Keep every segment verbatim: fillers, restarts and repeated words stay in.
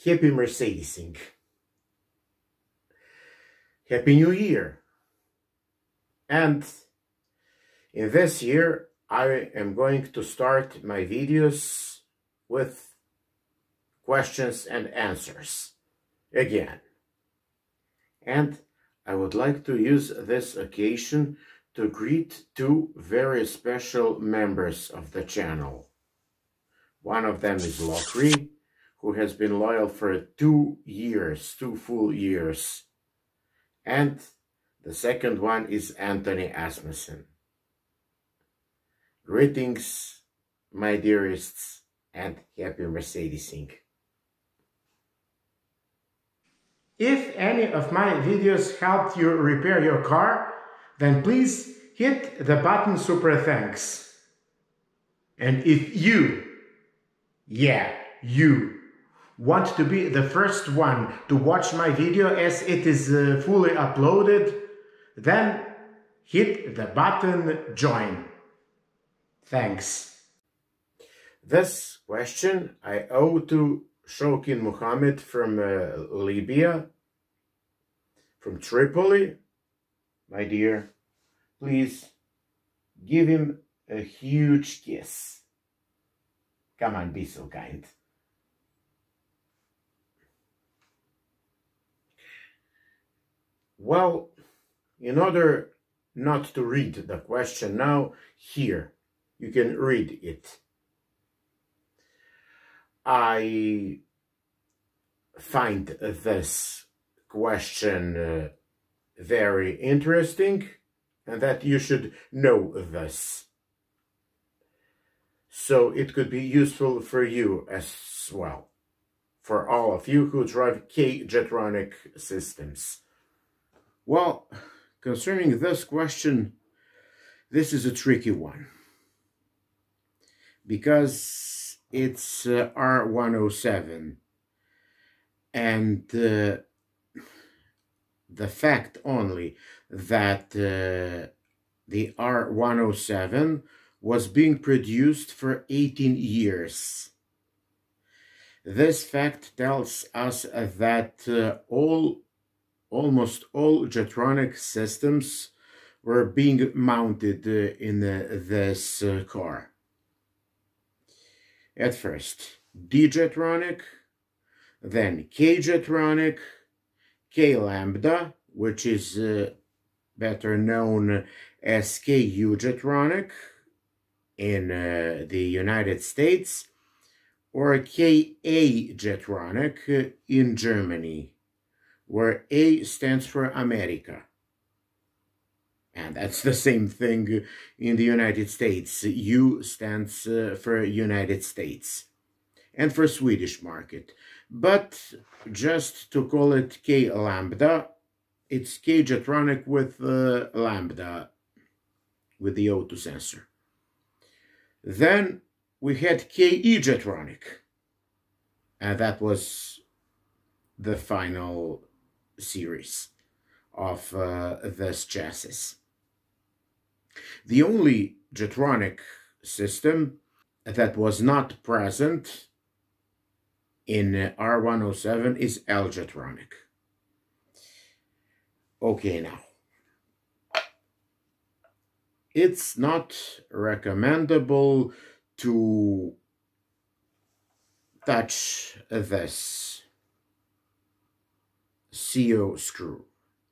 Happy Mercedesing. Happy New Year. And in this year, I am going to start my videos with questions and answers again. And I would like to use this occasion to greet two very special members of the channel. One of them is Lokri, who has been loyal for two years, two full years. And the second one is Anthony Asmussen. Greetings, my dearests, and happy Mercedesing. If any of my videos helped you repair your car, then please hit the button Super Thanks. And if you, yeah, you, want to be the first one to watch my video as it is uh, fully uploaded, then hit the button Join. Thanks. This question I owe to Shoukin Muhammad from uh, Libya, from Tripoli. My dear, please give him a huge kiss. Come on, be so kind. Well, in order not to read the question now, here, you can read it. I find this question uh, very interesting, and that you should know this. So it could be useful for you as well, for all of you who drive Ke-Jetronic systems. Well, concerning this question, this is a tricky one, because it's uh, R one oh seven, and uh, the fact only that uh, the R one oh seven was being produced for eighteen years. This fact tells us that uh, all almost all Jetronic systems were being mounted uh, in uh, this uh, car. At first, D-Jetronic, then Ke-Jetronic, K-Lambda, which is uh, better known as K U-Jetronic in uh, the United States, or K A-Jetronic uh, in Germany, where A stands for America. And that's the same thing in the United States. U stands uh, for United States. And for Swedish market. But just to call it K-Lambda, it's Ke-Jetronic with uh, Lambda, with the O two sensor. Then we had K E-Jetronic. And that was the final series of uh, this chassis. The only Jetronic system that was not present in R one oh seven is L-Jetronic. Okay, now, it's not recommendable to touch this C O screw.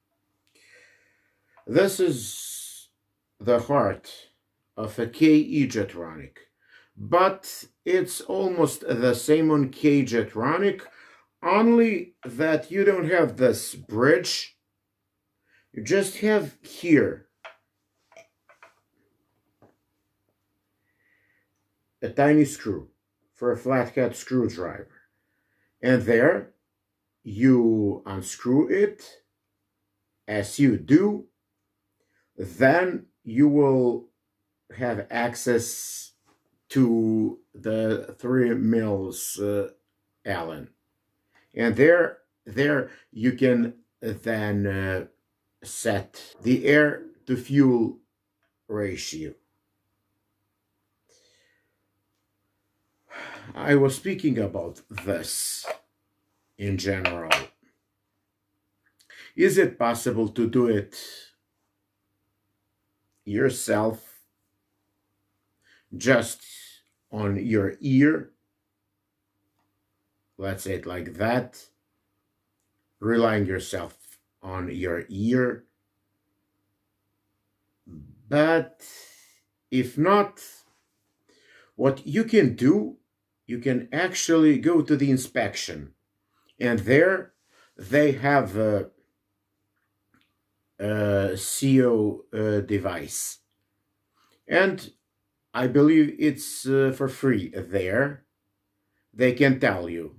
This is the heart of a K E-Jetronic, but it's almost the same on Ke-Jetronic, only that you don't have this bridge. You just have here a tiny screw for a flathead screwdriver, and there you unscrew it. As you do, then you will have access to the three mils uh, Allen, and there there you can then uh, set the air to fuel ratio. I was speaking about this in general. Is it possible to do it yourself, just on your ear? Let's say it like that, relying yourself on your ear. But if not, what you can do, you can actually go to the inspection, and there they have a, a C O uh, device, and I believe it's uh, for free there. They can tell you.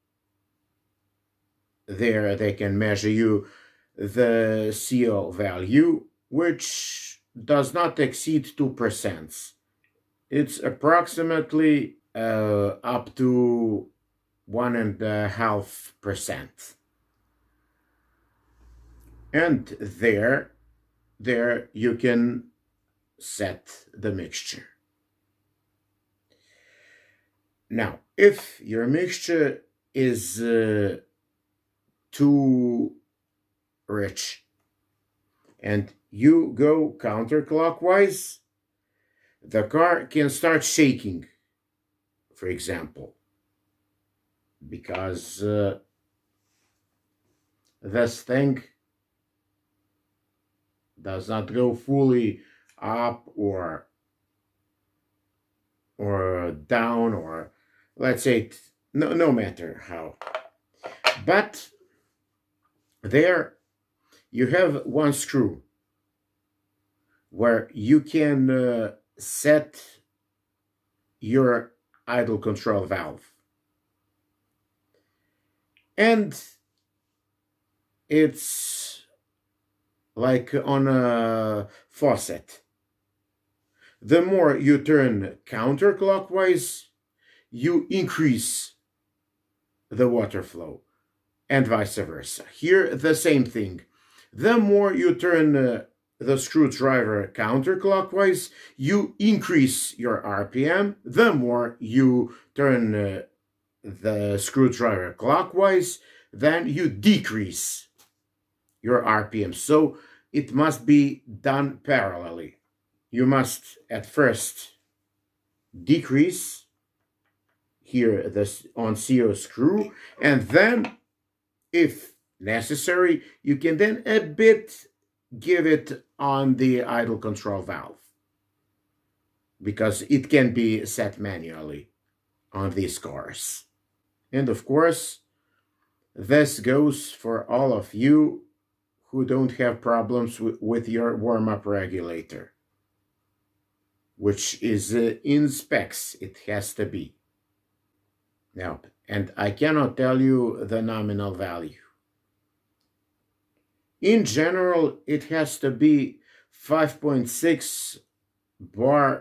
There they can measure you the C O value, which does not exceed two percent. It's approximately uh, up to one and a half percent. And there, there you can set the mixture. Now, if your mixture is uh, too rich and you go counterclockwise, the car can start shaking, for example, because uh, this thing does not go fully up or or down, or let's say it, no, no matter how. But there you have one screw where you can uh, set your idle control valve, and it's like on a faucet. The more you turn counterclockwise, you increase the water flow, and vice versa. Here, the same thing. The more you turn uh, the screwdriver counterclockwise, you increase your R P M. The more you turn uh, the screwdriver clockwise, then you decrease your R P M. So it must be done parallelly. You must at first decrease here this on C O screw, and then, if necessary, you can then a bit give it on the idle control valve, because it can be set manually on these cars. And of course, this goes for all of you who don't have problems with, with your warm-up regulator, which is uh, in specs, it has to be. Now, and I cannot tell you the nominal value. In general, it has to be five point six bar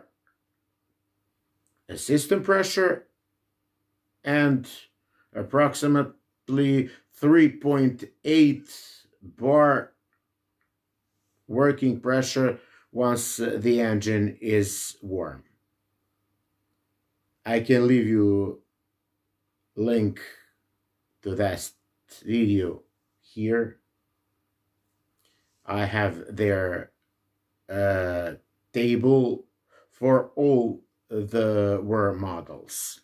system pressure and approximately three point eight bar working pressure once the engine is warm. I can leave you a link to that video here. I have their uh, table for all the warm models,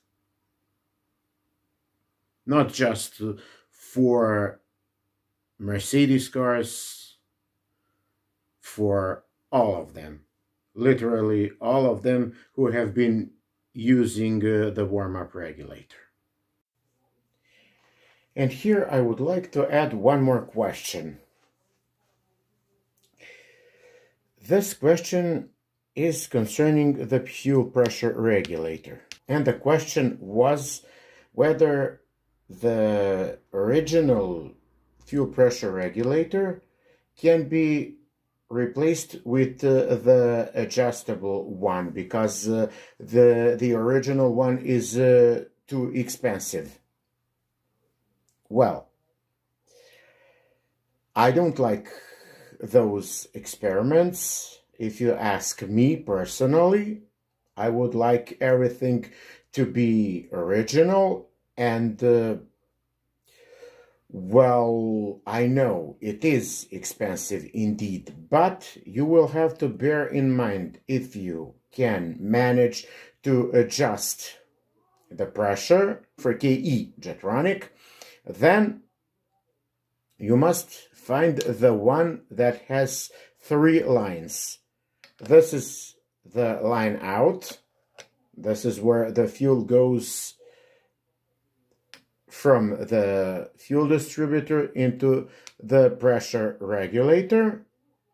not just for Mercedes cars, for all of them, literally all of them who have been using uh, the warm-up regulator. And here I would like to add one more question. This question is concerning the fuel pressure regulator. And the question was whether the original fuel pressure regulator can be replaced with uh, the adjustable one, because uh, the, the original one is uh, too expensive. Well, I don't like those experiments. If you ask me personally, I would like everything to be original and uh, Well, I know it is expensive indeed, but you will have to bear in mind, if you can manage to adjust the pressure for Ke-Jetronic, then you must find the one that has three lines. This is the line out. This is where the fuel goes from the fuel distributor into the pressure regulator.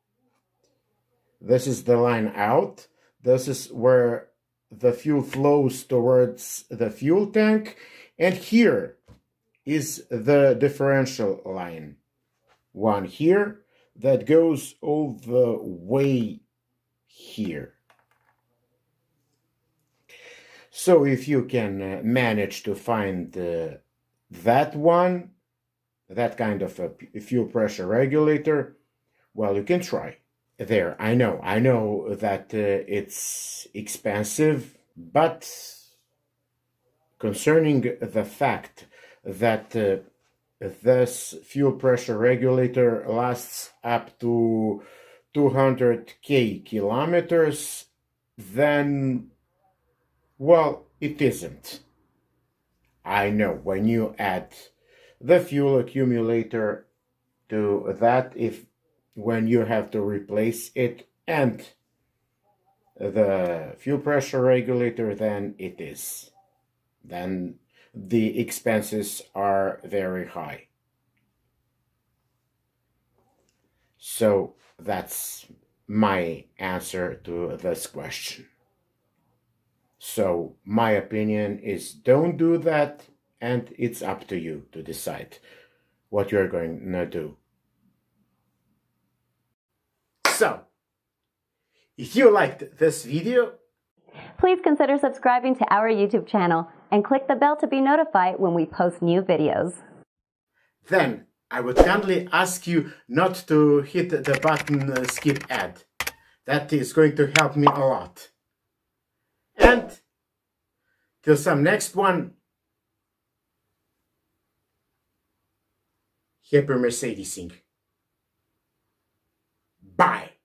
This is the line out. This is where the fuel flows towards the fuel tank. And here is the differential line. One here that goes all the way here. So if you can manage to find uh, that one, that kind of a fuel pressure regulator, well, you can try. There, I know, I know that uh, it's expensive, but concerning the fact that uh, this fuel pressure regulator lasts up to two hundred K kilometers, then, well, it isn't. I know, when you add the fuel accumulator to that, if when you have to replace it and the fuel pressure regulator, then it is. Then the expenses are very high. So that's my answer to this question. So my opinion is don't do that, and it's up to you to decide what you're going to do. So, if you liked this video, please consider subscribing to our YouTube channel and click the bell to be notified when we post new videos. Then I would kindly ask you not to hit the button uh, skip ad. That is going to help me a lot. And till some next one, happy Mercedesing. Bye.